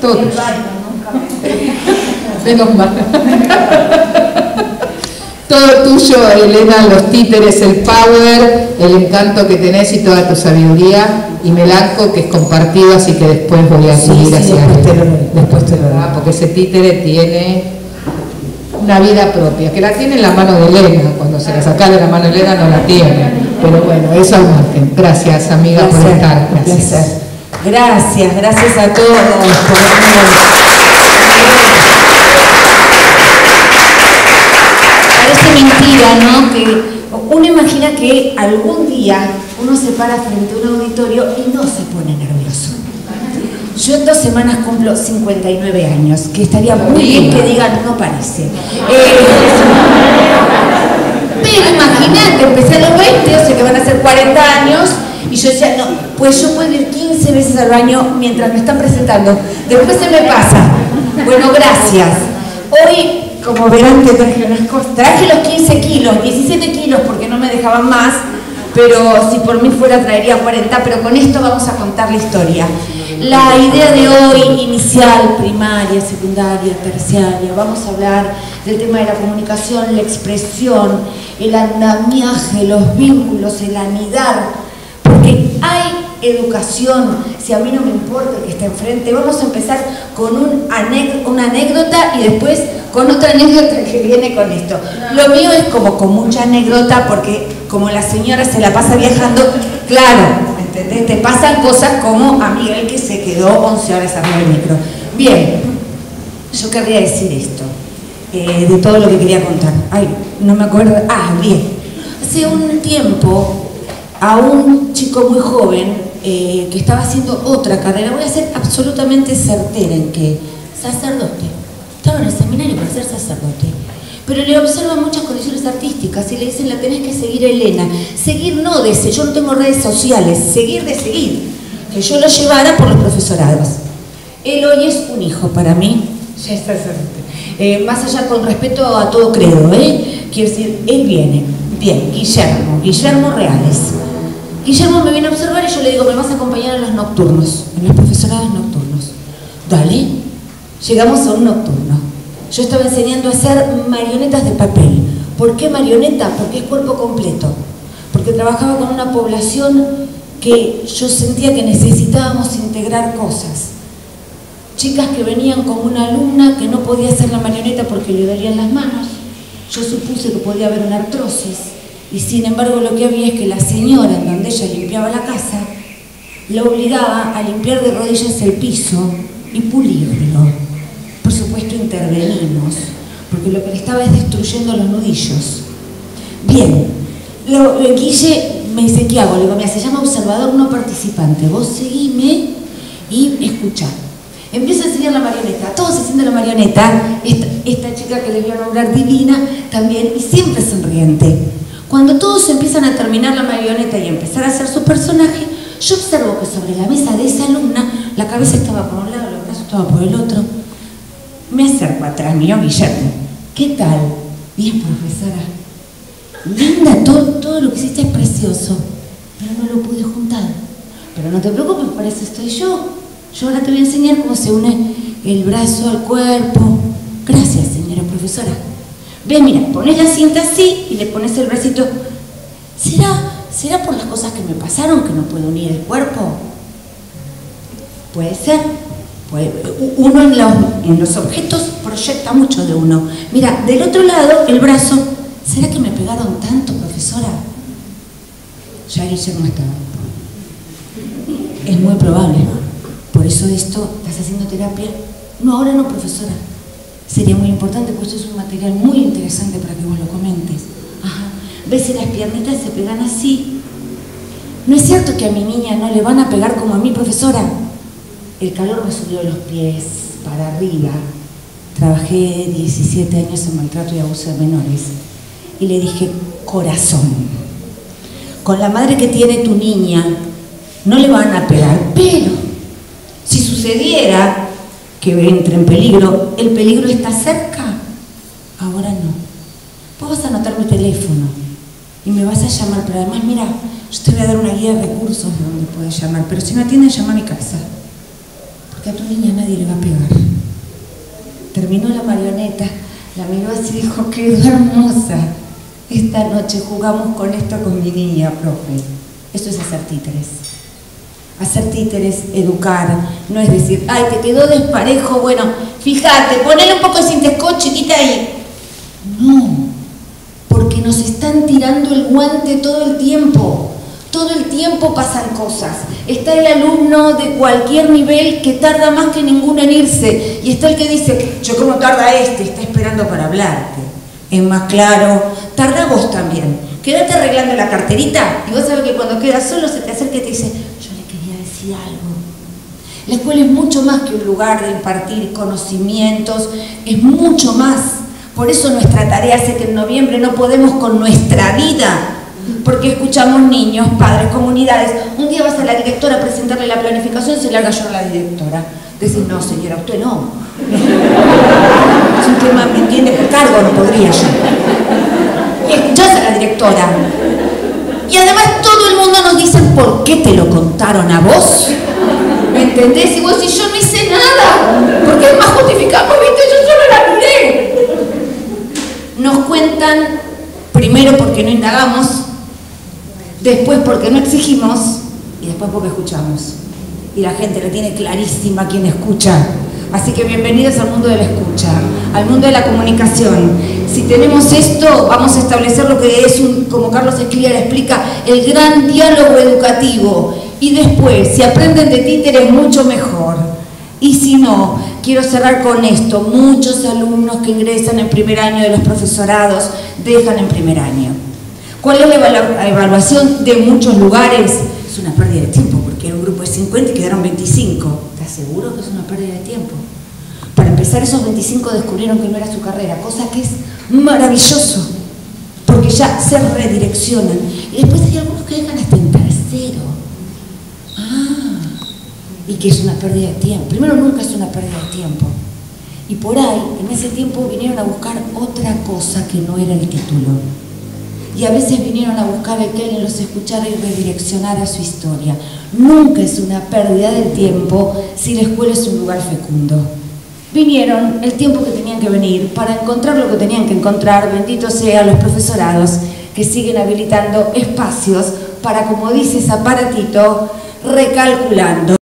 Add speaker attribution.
Speaker 1: Todo tuyo. Menos mal. Todo tuyo, Elena, los títeres, el power, el encanto que tenés y toda tu sabiduría. Y Melanco, que es compartido, así que después voy a seguir hacia él. Después te lo da, porque ese títere tiene una vida propia, que la tiene en la mano de Elena. Cuando se la saca de la mano de Elena no la tiene. Pero bueno, eso al margen. Gracias, amiga, por estar. Gracias.
Speaker 2: Gracias a todos por Parece mentira, ¿no? Que uno imagina que algún día uno se para frente a un auditorio y no se pone nervioso. Yo en 2 semanas cumplo 59 años, que estaría muy bien que digan, no parece. Pero imagínate, empecé a los 20, o sea que van a ser 40 años, y yo decía, no, pues yo puedo ir 15 veces al baño mientras me están presentando. Después se me pasa. Bueno, gracias. Hoy, como verán, te traje unas cosas. Traje los 15 kilos, 17 kilos porque no me dejaban más, pero si por mí fuera traería 40, pero con esto vamos a contar la historia. La idea de hoy, inicial, primaria, secundaria, terciaria, vamos a hablar del tema de la comunicación, la expresión, el andamiaje, los vínculos, el anidar, porque hay educación. Si a mí no me importa el que esté enfrente, vamos a empezar con una anécdota y después con otra anécdota que viene con esto. Lo mío es como con mucha anécdota porque como la señora se la pasa viajando, claro, ¿entendés? Te pasan cosas como a Miguel que se quedó 11 horas arriba del micro. Bien, yo querría decir esto, de todo lo que quería contar. Ay, no me acuerdo. Ah, bien. Hace un tiempo a un chico muy joven que estaba haciendo otra carrera, voy a ser absolutamente certera en que sacerdote, estaba en el seminario para ser sacerdote, pero le observan muchas condiciones artísticas y le dicen, la tenés que seguir, Elena. Seguir no de ese, yo no tengo redes sociales, seguir de seguir, que yo lo llevara por los profesorados. Él hoy es un hijo para mí, ya es sacerdote, más allá con respeto a todo credo, quiero decir, él viene, bien, Guillermo Reales. Guillermo me viene a observar y yo le digo, me vas a acompañar en los nocturnos, en los profesorados nocturnos. Dale. Llegamos a un nocturno. Yo estaba enseñando a hacer marionetas de papel. ¿Por qué marioneta? Porque es cuerpo completo. Porque trabajaba con una población que yo sentía que necesitábamos integrar cosas. Chicas que venían con una alumna que no podía hacer la marioneta porque le dolían las manos. Yo supuse que podía haber una artrosis. Y sin embargo lo que había es que la señora, en donde ella limpiaba la casa, la obligaba a limpiar de rodillas el piso y pulirlo. Por supuesto intervenimos, porque lo que le estaba es destruyendo los nudillos. Bien, Guille me dice, ¿qué hago? Le digo, mira, se llama observador no participante, vos seguime y escuchá. Empiezo a enseñar la marioneta, todos haciendo la marioneta, esta chica que les voy a nombrar divina también, y siempre sonriente. Cuando todos empiezan a terminar la marioneta y empezar a hacer su personaje, yo observo que sobre la mesa de esa alumna, la cabeza estaba por un lado, los brazos estaban por el otro. Me acerco atrás mío, Guillermo. ¿Qué tal? Bien, profesora. Linda, todo lo que hiciste es precioso, pero no lo pude juntar. Pero no te preocupes, para eso estoy yo. Yo ahora te voy a enseñar cómo se une el brazo al cuerpo. Gracias, señora profesora. Ve, mira, pones la cinta así y le pones el bracito. ¿Será por las cosas que me pasaron que no puedo unir el cuerpo? Puede ser. Uno en los objetos proyecta mucho de uno. Mira, del otro lado, el brazo. ¿Será que me pegaron tanto, profesora? Ya Guillermo estaba. Es muy probable. Por eso esto, ¿estás haciendo terapia? No, ahora no, profesora. Sería muy importante, pues esto es un material muy interesante para que vos lo comentes. Ajá. ¿Ves si las piernitas se pegan así? ¿No es cierto que a mi niña no le van a pegar como a mí, profesora? El calor me subió los pies para arriba. Trabajé 17 años en maltrato y abuso de menores. Y le dije, corazón, con la madre que tiene tu niña, no le van a pegar, pero si sucediera que entre en peligro, ¿el peligro está cerca? Ahora no. Vos vas a anotar mi teléfono y me vas a llamar, pero además, mira, yo te voy a dar una guía de recursos de donde puedes llamar, pero si no atienden, llama a mi casa. porque a tu niña nadie le va a pegar. Terminó la marioneta, la miró así y dijo, quedó hermosa. Esta noche jugamos con esto con mi niña, profe. Eso es hacer títeres. Hacer títeres, educar, no es decir, ay, te quedó desparejo, bueno, fíjate, ponele un poco de cintescot, chiquita, ahí. No, porque nos están tirando el guante todo el tiempo. Todo el tiempo pasan cosas. Está el alumno de cualquier nivel que tarda más que ninguno en irse. Y está el que dice, yo cómo tarda está esperando para hablarte. Es más claro, tarda vos también. Quédate arreglando la carterita y vos sabés que cuando quedas solo se te acerca y te dice, yo le quería decir algo. La escuela es mucho más que un lugar de impartir conocimientos, es mucho más. Por eso nuestra tarea hace que en noviembre no podemos con nuestra vida. Porque escuchamos niños, padres, comunidades. Un día vas a la directora a presentarle la planificación, se larga yo a la directora. Decís, no señora, usted no. Es un tema, ¿me entiende? Por cargo no podría yo. Y escuchás a la directora. Y además todo el mundo nos dice, ¿por qué te lo contaron a vos? ¿Me entendés? Y vos decís, yo no hice nada. Porque además justificamos, viste, yo solo la miré. Nos cuentan, primero porque no indagamos, después porque no exigimos y después porque escuchamos. Y la gente la tiene clarísima quien escucha. Así que bienvenidos al mundo de la escucha, al mundo de la comunicación. Si tenemos esto, vamos a establecer lo que es, como Carlos Escliar explica, el gran diálogo educativo. Y después, si aprenden de títeres, mucho mejor. Y si no, quiero cerrar con esto. Muchos alumnos que ingresan en primer año de los profesorados dejan en primer año. ¿Cuál es la evaluación de muchos lugares? Es una pérdida de tiempo, porque era un grupo de 50 y quedaron 25. ¿Estás seguro que es una pérdida de tiempo? Para empezar, esos 25 descubrieron que no era su carrera, cosa que es maravilloso, porque ya se redireccionan. Y después hay algunos que dejan hasta en tercero. Y que es una pérdida de tiempo. Primero, nunca es una pérdida de tiempo. Y por ahí, en ese tiempo, vinieron a buscar otra cosa que no era el título. Y a veces vinieron a buscar el que alguien los escuchara y redireccionara su historia. Nunca es una pérdida de tiempo si la escuela es un lugar fecundo. Vinieron el tiempo que tenían que venir para encontrar lo que tenían que encontrar. Bendito sean los profesorados que siguen habilitando espacios para, como dice ese aparatito, recalculando.